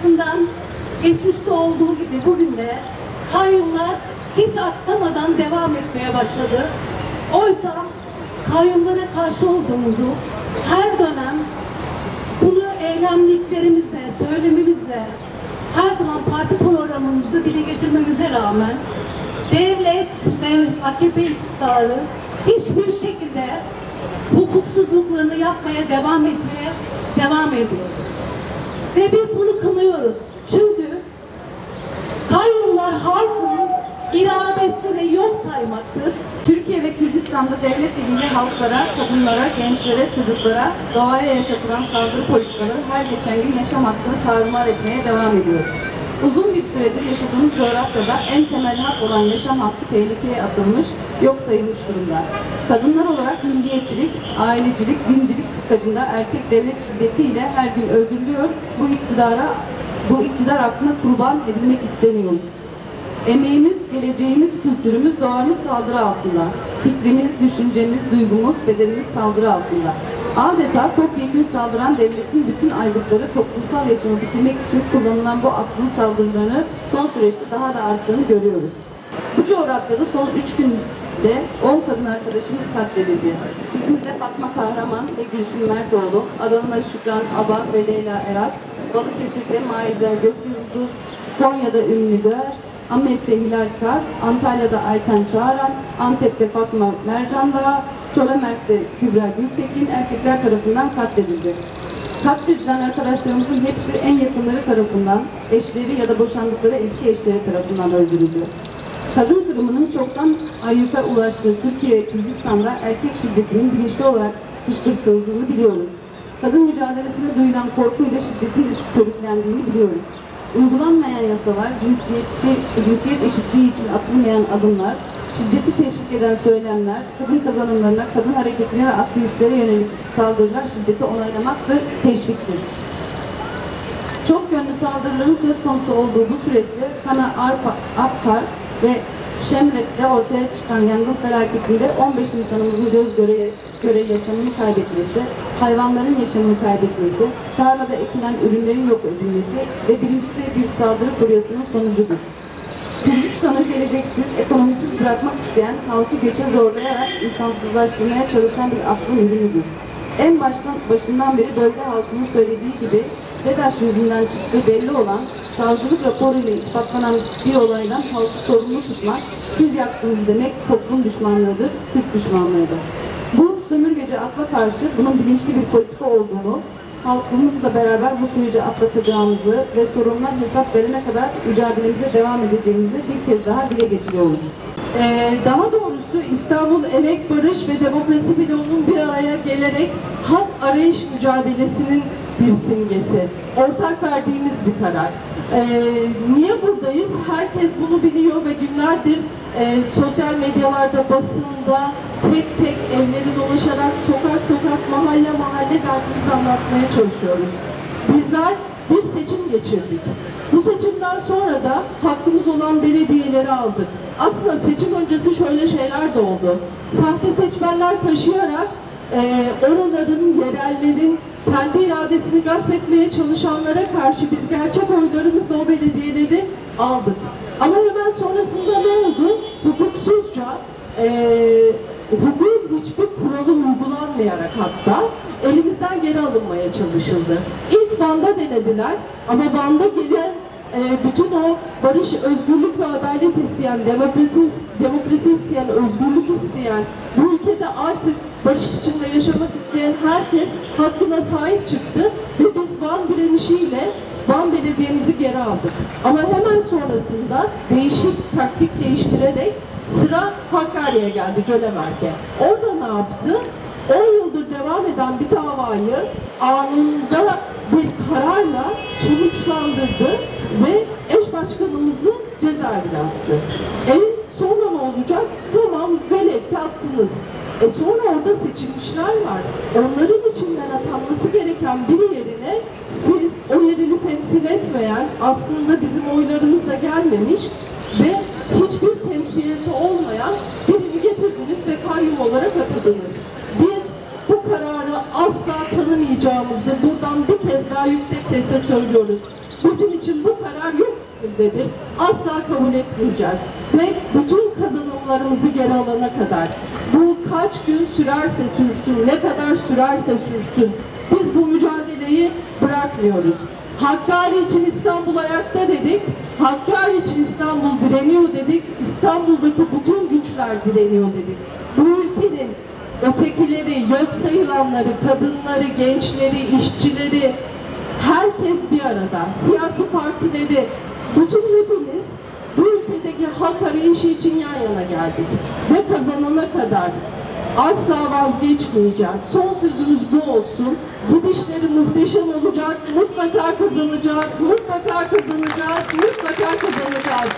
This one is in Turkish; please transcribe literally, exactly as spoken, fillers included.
açısından geçmişte olduğu gibi bugün de kayyumlar hiç aksamadan devam etmeye başladı. Oysa kayyumlara karşı olduğumuzu her dönem bunu eylemliklerimizle, söylemimizle, her zaman parti programımızda dile getirmemize rağmen devlet ve A K P iktidarı hiçbir şekilde hukuksuzluklarını yapmaya devam etmeye devam ediyor. Ve biz bunu kınıyoruz. Çünkü kayyumlar halkın iradesini yok saymaktır. Türkiye ve Kürdistan'da devlet eliyle halklara, kadınlara, gençlere, çocuklara, doğaya yaşatılan saldırı politikaları her geçen gün yaşam hakkını tarumar etmeye devam ediyor. Uzun bir süredir yaşadığımız coğrafyada en temel hak olan yaşam hakkı tehlikeye atılmış, yok sayılmış durumda. Kadınlar olarak milliyetçilik, ailecilik, dincilik kıskacında erkek devlet şiddetiyle her gün öldürülüyor, bu iktidara, bu iktidar hakkına kurban edilmek isteniyoruz. Emeğimiz, geleceğimiz, kültürümüz, doğamız saldırı altında. Fikrimiz, düşüncemiz, duygumuz, bedenimiz saldırı altında. Adeta topyekün saldıran devletin bütün aylıkları toplumsal yaşamı bitirmek için kullanılan bu aklın saldırılarını son süreçte daha da arttığını görüyoruz. Bu coğrafyada son üç günde on kadın arkadaşımız katledildi. İzmir'de Fatma Kahraman ve Gülsüm Mertoğlu, Adana'da Şükran Aba ve Leyla Erat, Balıkesir'de Maizer Gökyıldız, Konya'da Ümmü Döğer, Ahmet'te Hilal Kar, Antalya'da Ayten Çağaran, Antep'te Fatma Mercan Dağı, Çölemert'te Kübra Gültekin erkekler tarafından katledildi. Katledilen arkadaşlarımızın hepsi en yakınları tarafından, eşleri ya da boşandıkları eski eşleri tarafından öldürüldü. Kadın kırımının çoktan ayyuka ulaştığı Türkiye ve Kürdistan'da erkek şiddetinin bilinçli olarak kışkırtıldığını biliyoruz. Kadın mücadelesine duyulan korkuyla şiddetin körüklendiğini biliyoruz. Uygulanmayan yasalar, cinsiyetçi, cinsiyet eşitliği için atılmayan adımlar, şiddeti teşvik eden söylemler, kadın kazanımlarına, kadın hareketine ve aktivistlere yönelik saldırılar şiddeti onaylamaktır, teşviktir. Çok yönlü saldırıların söz konusu olduğu bu süreçte Kana Afkar ve Şemret'te ortaya çıkan yangın felaketinde on beş insanımızın göz göre, göre yaşamını kaybetmesi, hayvanların yaşamını kaybetmesi, tarlada ekilen ürünlerin yok edilmesi ve bilinçli bir saldırı furyasının sonucudur. Kürdistan'ı geleceksiz, ekonomisiz bırakmak isteyen, halkı göçe zorlayarak insansızlaştırmaya çalışan bir aklın ürünüdür. En baştan, başından beri bölge halkının söylediği gibi DEDAŞ yüzünden çıktığı belli olan, savcılık raporuyla ispatlanan bir olaydan halkı sorumlu tutmak, siz yaptınız demek toplum düşmanlığıdır, Türk düşmanlığıdır. Bu sömürgeci akla karşı bunun bilinçli bir politika olduğunu, halkımızla beraber bu süreci atlatacağımızı ve sorunlar hesap verene kadar mücadelemize devam edeceğimizi bir kez daha dile getiriyoruz. Ee, daha doğrusu İstanbul Emek, Barış ve Demokrasi Bloğu'nun bir araya gelerek hak arayış mücadelesinin bir simgesi. Ortak verdiğimiz bir karar. Ee, niye buradayız? Herkes bunu biliyor ve günlerdir e, sosyal medyalarda, basında tek tek evleri dolaşarak sokak sokak, mahalle mahalle derdimizi anlatmaya çalışıyoruz. Bizler bir seçim geçirdik. Bu seçimden sonra da hakkımız olan belediyeleri aldık. Aslında seçim öncesi şöyle şeyler de oldu. Sahte seçmenler taşıyarak e, oraların, yerellerin kendi iradesini gasp etmeye çalışanlara karşı biz gerçek oylarımızla o belediyeleri aldık. Ama hemen sonrasında ne oldu? Hukuksuzca, e, hukukun hiçbir kuralı uygulanmayarak hatta elimizden geri alınmaya çalışıldı. İlk Van'da denediler ama Van'da gelen e, bütün o barış, özgürlük ve adalet isteyen, demokrasi, demokrasi isteyen, özgürlük isteyen, bu ülkede artık barış içinde yaşamak isteyen herkes hakkına sahip çıktı ve biz Van direnişiyle Van Belediye'mizi geri aldık. Ama hemen sonrasında değişik taktik değiştirerek sıra Hakkari'ye geldi, Cölemert'e. Orada ne yaptı? on yıldır devam eden bir davayı anında bir kararla sonuçlandırdı ve eş başkanımızı cezaevine attı. E sonra ne olacak? Tamam, velev ki attınız. E sonra orada seçilmişler var. Onların içinden atanması gereken biri yerine siz o yereli temsil etmeyen, aslında bizim oylarımızla gelmemiş ve hiçbir temsiliyeti olmayan birini getirdiniz ve kayyum olarak atadınız. Biz bu kararı asla tanımayacağımızı buradan bir kez daha yüksek sesle söylüyoruz. bizim için bu karar yok hükmündedir. Asla kabul etmeyeceğiz. Ve bütün kazanımlarımızı geri alana kadar, bu kaç gün sürerse sürsün, ne kadar sürerse sürsün, biz bu mücadeleyi bırakmıyoruz. Hakkari için İstanbul ayakta dedik, Hakkari için İstanbul direniyor dedik, İstanbul'daki bütün güçler direniyor dedik. Bu ülkenin ötekileri, yok sayılanları, kadınları, gençleri, işçileri, herkes bir arada, siyasi partileri, bütün hepimiz bu ülkedeki hak arayışı için yan yana geldik. Ve kazanana kadar asla vazgeçmeyeceğiz. Son sözümüz bu olsun. Gidişleri muhteşem olacak. Mutlaka kazanacağız. Mutlaka kazanacağız. Mutlaka kazanacağız.